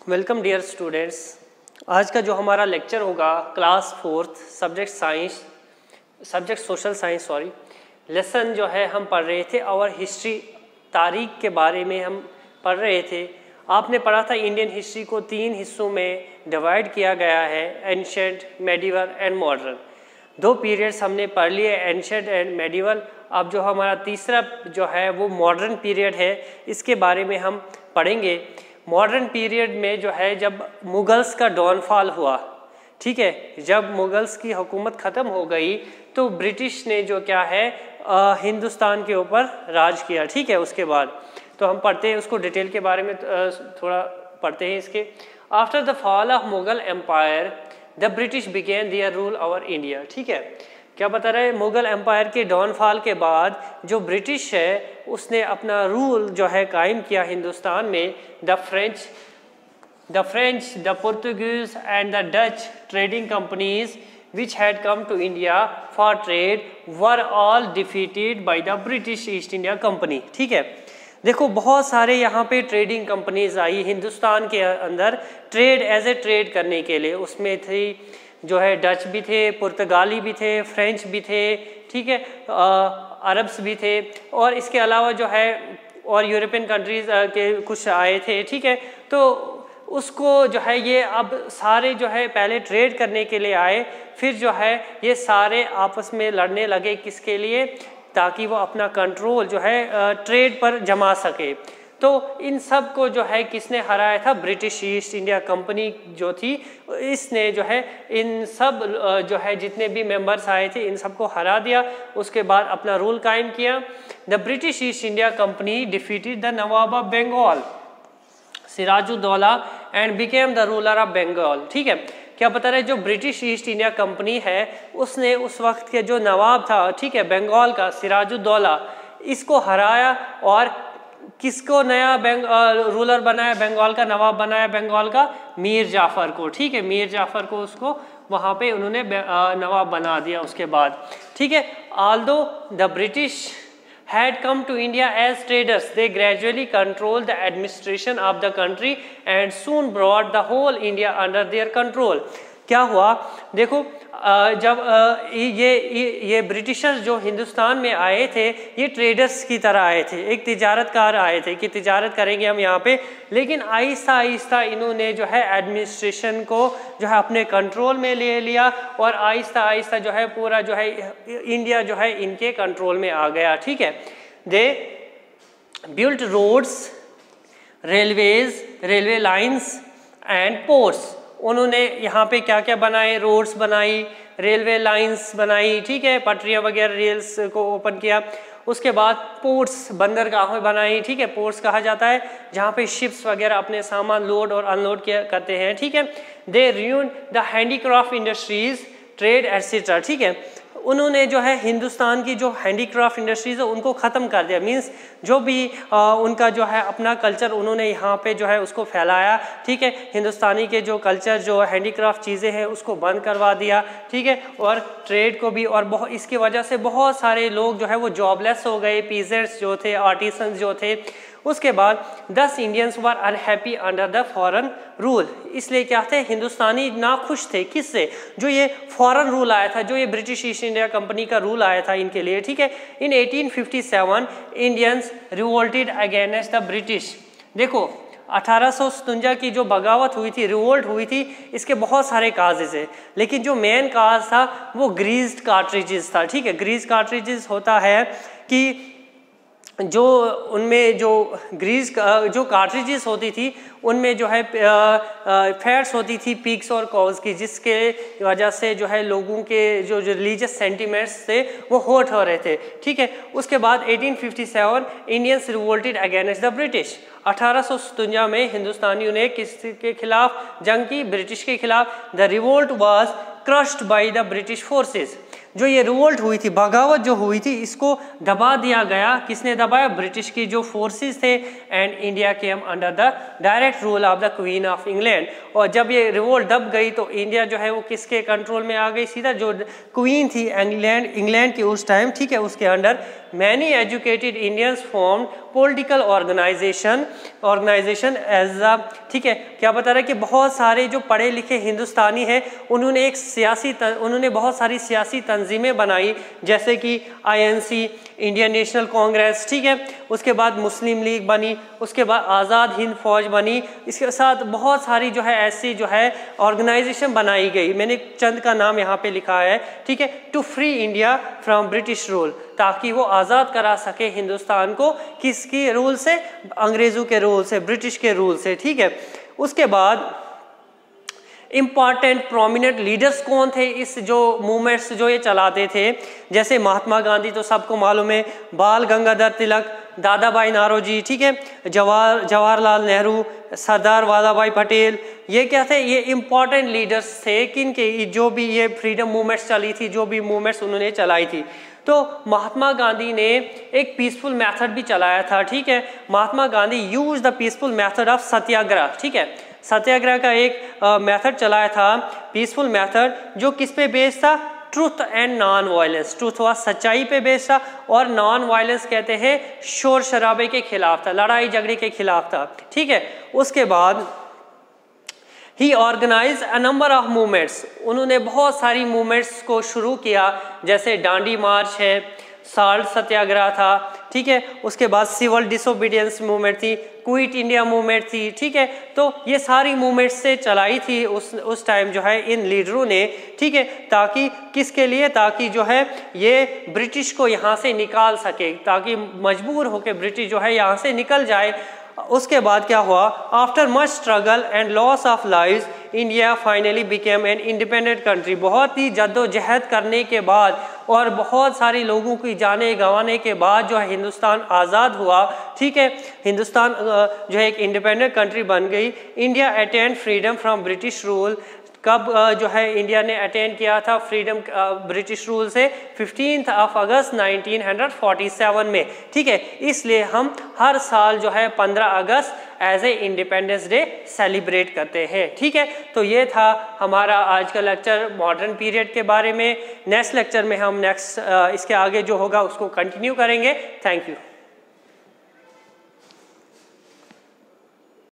Welcome dear students. आज का जो हमारा लेक्चर होगा class 4th subject social science lesson जो है हम पढ़ रहे थे और हिस्ट्री तारीख के बारे में हम पढ़ रहे थे। आपने पढ़ा था इंडियन हिस्ट्री को 3 हिस्सों में डिवाइड किया गया है, ancient, medieval and modern. 2 periods हमने पढ़ लिए, एंशिएंट एंड मेडिवल। अब जो हमारा तीसरा जो है वो मॉडर्न पीरियड है, इसके बारे में हम पढ़ेंगे। मॉडर्न पीरियड में जो है जब मुगल्स का डाउनफॉल हुआ, ठीक है, जब मुगल्स की हुकूमत ख़त्म हो गई तो ब्रिटिश ने जो क्या है हिंदुस्तान के ऊपर राज किया, ठीक है। उसके बाद तो हम पढ़ते हैं उसको, डिटेल के बारे में थोड़ा पढ़ते हैं इसके। After the fall of Mughal empire the British began their rule over India, ठीक है। क्या बता रहे हैं, मुगल एम्पायर के डाउनफॉल के बाद जो ब्रिटिश है उसने अपना रूल जो है कायम किया हिंदुस्तान में। The French, the Portuguese and the Dutch trading companies which had come to India for trade were all defeated by the British East India Company, ठीक है। देखो बहुत सारे यहाँ पे ट्रेडिंग कंपनीज आई हिंदुस्तान के अंदर ट्रेड एज ए ट्रेड करने के लिए। उसमें थी जो है डच भी थे, पुर्तगाली भी थे, फ्रेंच भी थे, ठीक है, अरब्स भी थे, और इसके अलावा जो है और यूरोपियन कंट्रीज के कुछ आए थे, ठीक है। तो उसको जो है ये अब सारे जो है पहले ट्रेड करने के लिए आए, फिर जो है ये सारे आपस में लड़ने लगे, किसके लिए, ताकि वो अपना कंट्रोल जो है ट्रेड पर जमा सके। तो इन सब को जो है किसने हराया था, ब्रिटिश ईस्ट इंडिया कंपनी जो थी, इसने जो है इन सब जो है जितने भी मेंबर्स आए थे इन सबको हरा दिया। उसके बाद अपना रूल कायम किया। The British East India Company defeated the nawab of Bengal Sirajuddaula and became the ruler of Bengal, ठीक है। क्या बता रहे, जो ब्रिटिश ईस्ट इंडिया कंपनी है उसने उस वक्त के जो नवाब था, ठीक है, बंगाल का सिराजुद्दौला, इसको हराया और किसको नया रूलर बनाया, बंगाल का नवाब बनाया, बंगाल का मीर जाफर को, ठीक है। मीर जाफर को उसको वहाँ पे उन्होंने नवाब बना दिया उसके बाद, ठीक है। Although the British had come to India as traders, they gradually controlled the administration of the country and soon brought the whole India under their control. क्या हुआ, देखो जब ये ब्रिटिशर्स जो हिंदुस्तान में आए थे ये ट्रेडर्स की तरह आए थे, एक तिजारतकार आए थे कि तिजारत करेंगे हम यहाँ पे, लेकिन आहिस्ता आहिस्ता इन्होंने जो है एडमिनिस्ट्रेशन को जो है अपने कंट्रोल में ले लिया और आहिस्ता आहिस्ता जो है पूरा जो है इंडिया जो है इनके कंट्रोल में आ गया, ठीक है। They built roads, railways, railway lines and ports. उन्होंने यहाँ पे क्या क्या बनाए, रोड्स बनाई, रेलवे लाइंस बनाई, ठीक है, पटरियाँ वगैरह रेल्स को ओपन किया। उसके बाद पोर्ट्स, बंदरगाहें बनाई, ठीक है। पोर्ट्स कहा जाता है जहाँ पे शिप्स वगैरह अपने सामान लोड और अनलोड करते हैं, ठीक है। They ruined the handicraft industries, trade etcetera, ठीक है। उन्होंने जो है हिंदुस्तान की जो हैंडीक्राफ्ट इंडस्ट्रीज है उनको ख़त्म कर दिया, मींस जो भी उनका जो है अपना कल्चर उन्होंने यहाँ पे जो है उसको फैलाया, ठीक है। हिंदुस्तानी के जो कल्चर जो हैंडीक्राफ्ट चीज़ें हैं उसको बंद करवा दिया, ठीक है। और ट्रेड को भी, और इसकी वजह से बहुत सारे लोग जो है वो जॉबलेस हो गए, पीजेंट्स जो थे, आर्टिसंस जो थे। उसके बाद 10 Indians were unhappy under the foreign rule, इसलिए क्या थे, हिंदुस्तानी नाखुश थे, किससे, जो ये फॉरेन रूल आया था, जो ये ब्रिटिश ईस्ट इंडिया कंपनी का रूल आया था इनके लिए, ठीक है। In 1857 Indians revolted against the British. देखो 1857 की जो बगावत हुई थी, रिवोल्ट हुई थी, इसके बहुत सारे काजेज है, लेकिन जो मेन काज था वो ग्रीज्ड कार्ट्रिजेस था, ठीक है। ग्रीज कार्ट्रिजेस होता है कि जो उनमें जो ग्रीज जो कार्ट्रिजेस होती थी उनमें जो है फैट्स होती थी पिग्स और कॉज की, जिसके वजह से जो है लोगों के जो रिलीजियस सेंटिमेंट्स थे वो हर्ट हो रहे थे, ठीक है। उसके बाद 1857 Indians revolted against the British. 1857 में हिंदुस्तानियों ने किसके खिलाफ जंग की, ब्रिटिश के खिलाफ। The revolt was crushed by the British forces. जो ये रिवोल्ट हुई थी, बगावत जो हुई थी, इसको दबा दिया गया, किसने दबाया, ब्रिटिश की जो फोर्सेस थे। And India came under the direct rule of the queen of England. और जब ये रिवोल्ट दब गई तो इंडिया जो है वो किसके कंट्रोल में आ गई, सीधा जो क्वीन थी इंग्लैंड की उस टाइम, ठीक है, उसके under many educated Indians form political organisation as a, ठीक है, क्या बता रहा है कि बहुत सारे जो पढ़े लिखे हिंदुस्तानी हैं उन्होंने बहुत सारी सियासी तंजीमें बनाई, जैसे कि INC, इंडियन नेशनल कांग्रेस, ठीक है, उसके बाद मुस्लिम लीग बनी, उसके बाद आज़ाद हिंद फौज बनी, इसके साथ बहुत सारी जो है ऐसी जो है ऑर्गेनाइजेशन बनाई गई। मैंने चंद का नाम यहाँ पे लिखा है, ठीक है, to free India from British rule, ताकि वो आज़ाद करा सके हिंदुस्तान को किसकी रूल से, अंग्रेज़ों के रूल से, ब्रिटिश के रूल से, ठीक है। उसके बाद इम्पॉर्टेंट प्रोमिनेंट लीडर्स कौन थे इस जो मूवमेंट्स जो ये चलाते थे, जैसे महात्मा गांधी तो सबको मालूम है, बाल गंगाधर तिलक, दादा भाई नारोजी, ठीक है, जवाहरलाल नेहरू, सरदार वल्लभ भाई पटेल, ये क्या थे, ये इम्पॉर्टेंट लीडर्स थे किनके, जो भी ये फ्रीडम मूवमेंट्स चली थी, जो भी मूवमेंट्स उन्होंने चलाई थी। तो महात्मा गांधी ने एक पीसफुल मेथड भी चलाया था, ठीक है, Mahatma Gandhi use the peaceful method of satyagraha, ठीक है, सत्याग्रह का एक मेथड चलाया था, पीसफुल मेथड, जो किस पे बेस्ड था, truth and non violence, truth हुआ सच्चाई पे बेस्ड था, और नॉन वायलेंस कहते हैं शोर शराबे के खिलाफ था, लड़ाई झगड़े के खिलाफ था, ठीक है। उसके बाद ही organize a number of movements, उन्होंने बहुत सारी मूवमेंट्स को शुरू किया, जैसे डांडी मार्च है, साल्ट सत्याग्रह था, ठीक है, उसके बाद सिविल डिसोबीडियंस मूवमेंट थी, क्विट इंडिया मूवमेंट थी, ठीक है। तो ये सारी मूवमेंट्स से चलाई थी उस टाइम जो है इन लीडरों ने, ठीक है, ताकि किसके लिए, ताकि जो है ये ब्रिटिश को यहाँ से निकाल सके, ताकि मजबूर होकर ब्रिटिश जो है यहाँ से निकल जाए। उसके बाद क्या हुआ, after much struggle and loss of lives India finally became an independent country, बहुत ही जद्दोजहद करने के बाद और बहुत सारे लोगों की जाने गंवाने के बाद जो है हिंदुस्तान आज़ाद हुआ, ठीक है, हिंदुस्तान जो है एक इंडिपेंडेंट कंट्री बन गई। India attend freedom from British rule, कब जो है इंडिया ने अटेन किया था फ्रीडम ब्रिटिश रूल से, 15 अगस्त 1947 में, ठीक है। इसलिए हम हर साल जो है 15 अगस्त as a independence day celebrate करते हैं, ठीक है। तो ये था हमारा आज का लेक्चर मॉडर्न पीरियड के बारे में। नेक्स्ट लेक्चर में हम इसके आगे जो होगा उसको कंटिन्यू करेंगे। Thank you.